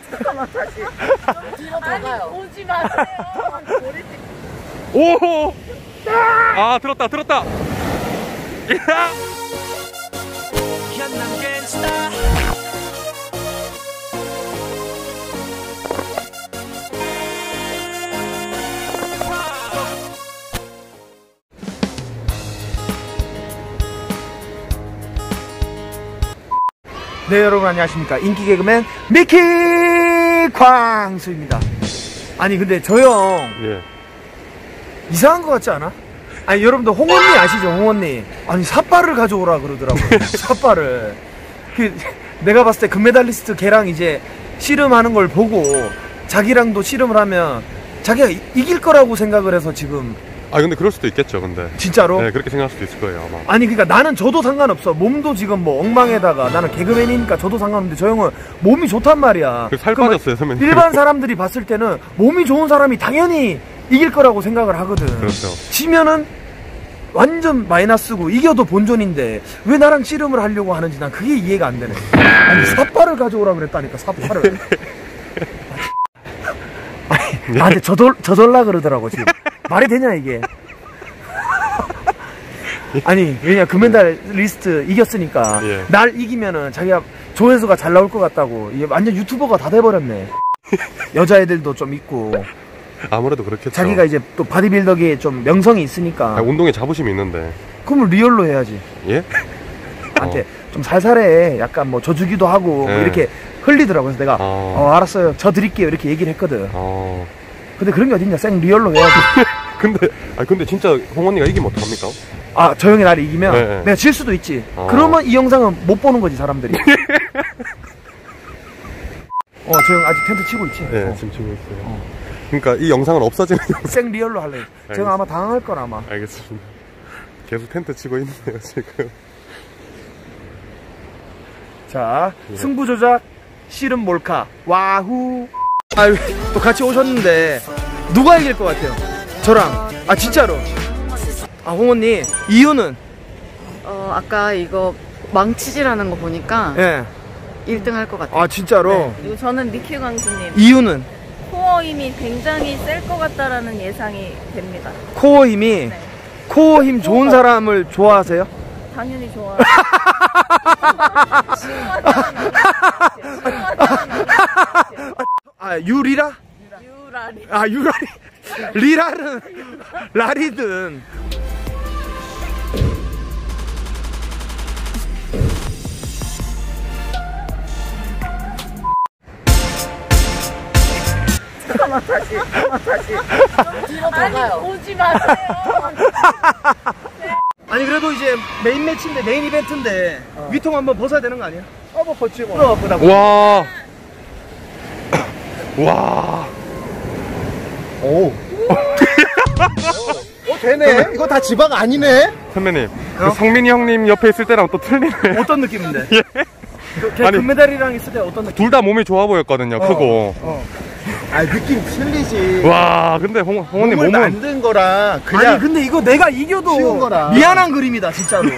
잠깐만 다시. 뒤로 더 가요. 오지 마세요. 오! 아, 들었다, 들었다! 네, 여러분 안녕하십니까. 인기 개그맨 미키 광수입니다. 아니 근데 저 형 예. 이상한 거 같지 않아? 아니 여러분들 홍언니 아시죠? 홍언니. 아니 삿발을 가져오라 그러더라고요. 삿발을. 내가 봤을 때 금메달리스트 걔랑 이제 씨름하는 걸 보고 자기랑도 씨름을 하면 자기가 이길 거라고 생각을 해서 지금. 아, 근데 그럴 수도 있겠죠, 근데. 진짜로? 네, 그렇게 생각할 수도 있을 거예요, 아마. 아니 그러니까 나는 저도 상관없어. 몸도 지금 뭐 엉망에다가 나는 개그맨이니까 저도 상관없는데 저 형은 몸이 좋단 말이야. 살 빠졌어요, 선배님. 일반 사람들이 봤을 때는 몸이 좋은 사람이 당연히 이길 거라고 생각을 하거든. 그렇죠. 지면은 완전 마이너스고 이겨도 본전인데 왜 나랑 씨름을 하려고 하는지 난 그게 이해가 안 되네. 아니 삿발을 가져오라 그랬다니까, 삿발을. 아니 나한테 저돌라 그러더라고 지금. 말이 되냐 이게. 아니 왜냐 금메달리스트 이겼으니까 예. 날 이기면은 자기가 조회수가 잘 나올 것 같다고. 이게 완전 유튜버가 다 돼버렸네. 여자애들도 좀 있고. 아무래도 그렇겠죠. 자기가 이제 또 바디빌더계에 좀 명성이 있으니까. 아, 운동에 자부심이 있는데. 그럼 리얼로 해야지. 예? 나한테 좀 살살해. 약간 뭐 져주기도 하고 뭐 이렇게 흘리더라고. 그래서 내가 알았어요, 저 드릴게요 이렇게 얘기를 했거든. 근데 그런 게 어딨냐. 생 리얼로 해야지. 근데 진짜 홍언니가 이기면 어떡합니까? 아, 저 형이 나를 이기면 네. 내가 질 수도 있지. 그러면 이 영상은 못 보는 거지 사람들이. 저 형 아직 텐트 치고 있지? 네, 지금 치고 있어요. 그러니까 이 영상은 없어지는 영상. 생 리얼로 할래. 제가 아마 당할 걸 아마. 알겠습니다. 계속 텐트 치고 있네요 지금. 자, 승부조작 씨름 몰카 와후. 아유, 또 같이 오셨는데 누가 이길 것 같아요? 저랑. 아 진짜로. 아 홍언니, 이유는? 아까 이거 망치질하는 거 보니까 예. 1등 할 것 같아요. 아 진짜로? 네. 그리고 저는 미키 광수님 이유는? 코어 힘이 굉장히 셀 것 같다라는 예상이 됩니다. 코어 힘이? 네. 코어 힘 좋은 사람을 좋아하세요? 당연히 좋아요. 아 유리라? 유라리. 아 유라리. 리라는 라리든. 잠깐만 다시. 뒤로 더 가요. 오지 마세요. 아니 그래도 이제 메인 매치인데, 메인 이벤트인데 위통 한번 벗어야 되는 거 아니야? 뭐 벗지 뭐. 와. 와. 오. 되네. 이거 다 지방 아니네. 선배님, 그 성민이 형님 옆에 있을 때랑 또 틀리네. 어떤 느낌인데? 예. 걔 아니, 금메달이랑 있을 때 어떤 느낌? 둘 다 몸이 좋아 보였거든요, 크고. 아 느낌 틀리지. 와, 근데 홍언니 몸을 몸은. 만든 거랑 그냥. 아니 근데 이거 내가 이겨도 쉬운 거라. 미안한 그림이다 진짜로.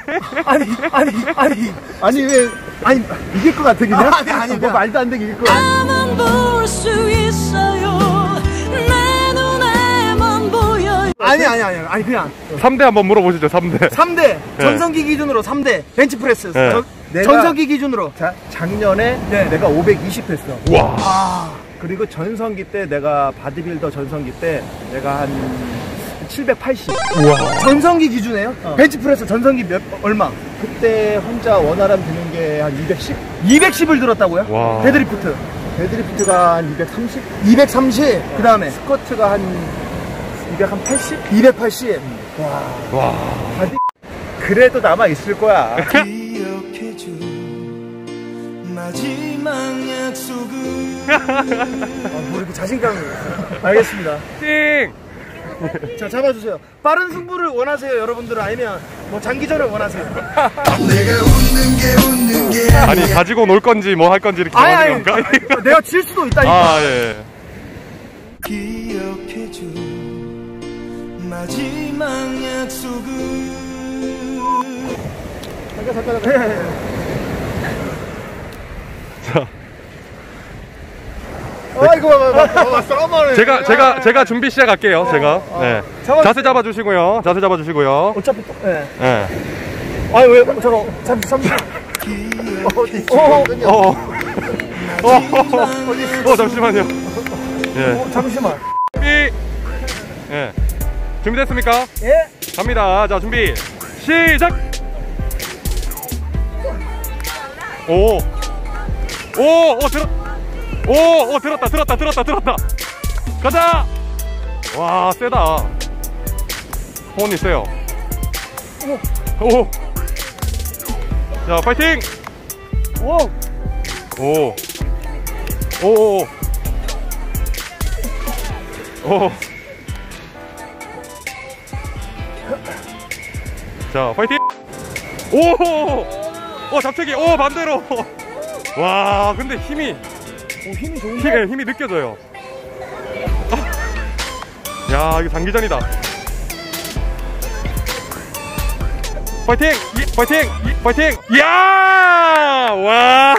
아니 왜 아니 이길 것 같아 그냥. 아니 뭐 말도 안 되게 이길 것 같아. 나만 볼 수 있어요. 내 눈에만 보여요. 아니 그냥 3대 한번 물어보시죠, 3대. 3대 전성기 기준으로 3대 벤치프레스. 네. 전성기 기준으로. 자 작년에 내가 520 했어. 와. 그리고 전성기 때 내가 바디빌더 전성기 때 내가 한 780. 우와. 전성기 기준에요? 벤치프레스 전성기 얼마? 그때 혼자 원활함 드는 게 한 210? 210을 들었다고요? 와. 데드리프트 데드리프트가 한 230? 230. 그 다음에 스쿼트가 한 280? 280. 와. 그래도 남아 있을 거야. 기억해줘 마지막 약속은. 뭐 이렇게 자신감. 알겠습니다. 띵! 자, 잡아주세요. 빠른 승부를 원하세요, 여러분들은? 아니면 뭐 장기전을 원하세요? 아니, 가지고 놀 건지 뭐 할 건지 이렇게 아니, 정하는 건가? 내가 질 수도 있다니까. 아, 예. 기억해줘 마지막 약속은. 잠깐. 자. 제가 준비 시작할게요. 제가. 네. 자세 잡아주시고요. 자세 잡아주시고요. 어차피 또, 예. 네. 아니, 왜, 잠시. 잠시만요. 예. 잠시만. 준비. 예. 준비됐습니까? 예. 갑니다. 자, 준비. 시작! 들었다. 가자! 와, 세다. 호원이 세요. 자, 파이팅! 자, 파이팅! 잡채기! 반대로! 와, 근데 힘이 좋은데? 힘이 느껴져요. 야, 이거 장기전이다. 파이팅! 파이팅! 이야! 와!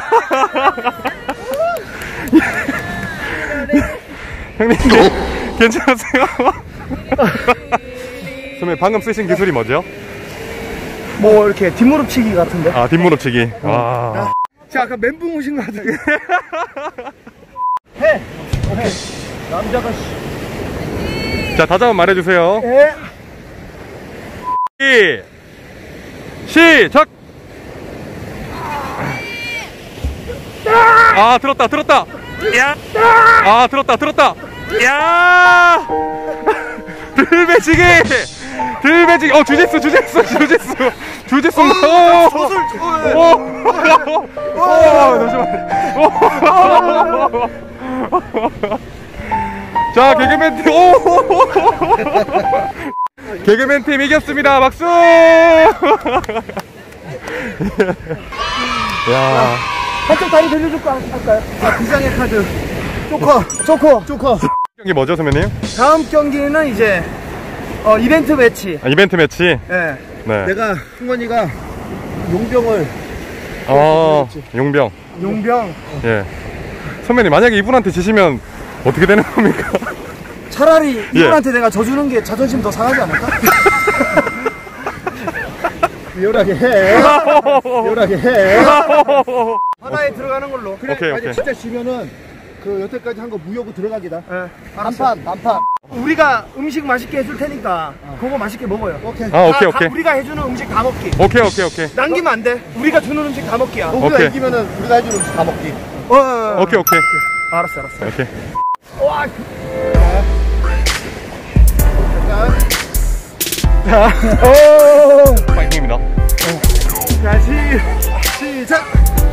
형님, 괜찮으세요? 선생님, 방금 쓰신 기술이 뭐죠? 뭐, 이렇게 뒷무릎치기 같은데? 아, 뒷무릎치기. 와. 자, 아까 멘붕 오신 것 같은데. 오케이. 남자가 자, 다시 한번 말해주세요. 예. 시작! 아, 들었다. 야! 아, 들었다. 야! 들배지기! 주짓수! 자, 개그맨 팀, 개그맨 팀 이겼습니다. 박수! 야. 한쪽 다리 돌려줄까 할까요? 비상의 카드. 조커. 경기 뭐죠, 선배님? 다음 경기는 이제, 이벤트 매치. 아, 이벤트 매치? 네. 네. 내가 승관이가 용병을 용병. 예. 선배님, 만약에 이분한테 지시면 어떻게 되는 겁니까? 차라리 이분한테 내가 져주는 게 자존심 더 상하지 않을까? 리얼하게 해. 하나에 들어가는 걸로. 그래, 오케이. 만약 진짜 지면은 그 여태까지 한 거 무효고 들어가기다. 네. 단판. 우리가 음식 맛있게 해줄 테니까 그거 맛있게 먹어요. 오케이. 오케이. 우리가 해주는 음식 다 먹기. 오케이. 남기면 안 돼. 우리가 주는 음식 다 먹기야. 우리가 오케이. 이기면은 우리가 해주는 음식 다 먹기. 오케이. 알았어. 오케이. 와. 파이팅입니다. 자, 시작.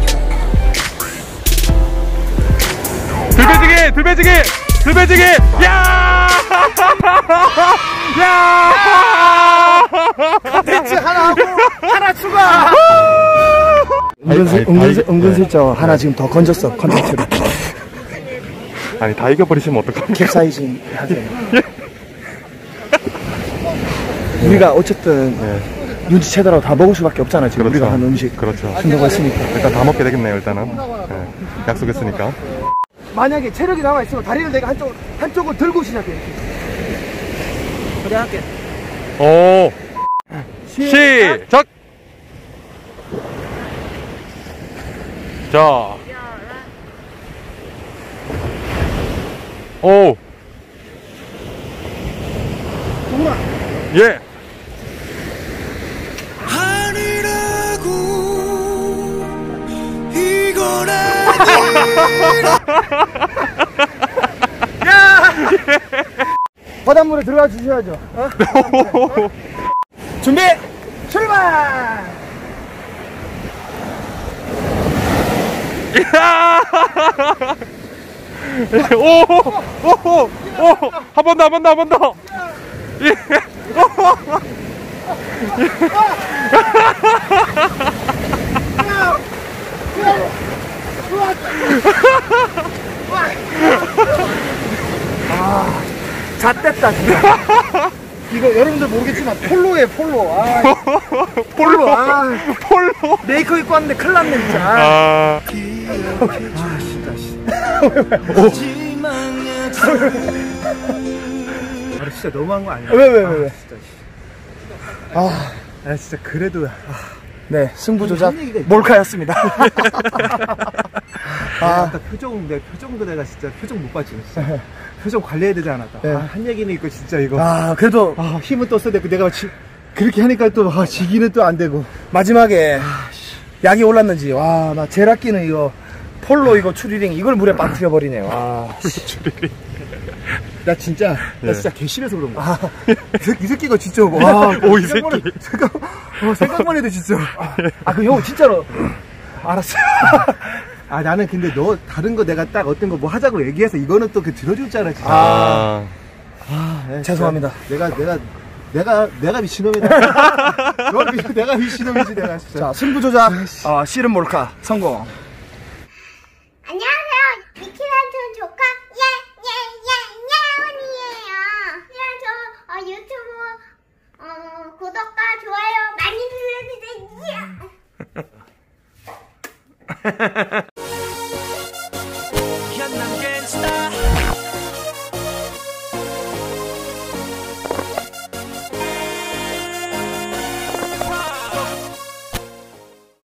들배지기! 야! 컨텐츠 하나 하고 하나 추가. 은근슬쩍 하나 지금 더 건졌어 컨텐츠를. 아니, 다 이겨버리시면 어떡합니까? 캡사이신 하세요. 우리가 어쨌든 눈치채더라도 다 먹을 수밖에 없잖아 지금. 그렇죠. 우리가 한 음식 그렇죠. 준다고 했으니까. 일단 다 먹게 되겠네요, 일단은. 네. 약속했으니까. 만약에 체력이 남아있으면 다리를 내가 한쪽을 들고 시작해. 그래 할게. 시작! 자. 예. 아니라고 이건 바닷물에 들어가 주셔야죠. 준비 출발. 한 번 더. 예. 잣됐다 진짜. 이거 여러분들 모르겠지만 폴로에 폴로. 폴로. 메이커 입고 왔는데 큰일 났네 진짜. 진짜 아, 진짜 너무한 거 아니야? 왜? 아, 진짜 그래도. 네, 승부조작 한 얘기가 있다. 몰카였습니다. 아까 내 표정도 내가 진짜 표정 못 봤지. 진짜. 표정 관리해야 되지 않았다. 네. 한 얘기는 있고 진짜 이거. 그래도 힘은 또 써야 되고 내가 그렇게 하니까 또 지기는 또 안 되고. 마지막에 약이 올랐는지, 와, 나 제일 아끼는 이거, 폴로 이거 추리링, 이걸 물에 빠뜨려버리네, 와. 나 진짜 네. 개심해서 그런 거야. 이 새끼가 진짜 와. 이 새끼. 생각만 해도 진짜. 그 형, 진짜로. 알았어. 아, 나는 근데 너 다른 거 내가 딱 어떤 거 뭐 하자고 얘기해서 이거는 또 그 들어줄 줄 알았지. 네, 죄송합니다. 내가 미친놈이다. 내가 미친놈이지, 내가 진짜. 자, 승부조작, 씨름 몰카, 성공. 안녕하세요. 미키란촌 조카 예예예예언니예요. 유튜브 구독과 좋아요 많이 눌러주세요.